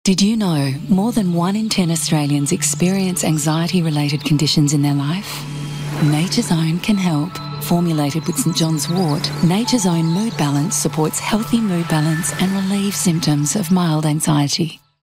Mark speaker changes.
Speaker 1: Did you know more than 1 in 10 Australians experience anxiety-related conditions in their life? Nature's Own can help. Formulated with St John's Wort, Nature's Own Mood Balance supports healthy mood balance and relieves symptoms of mild anxiety.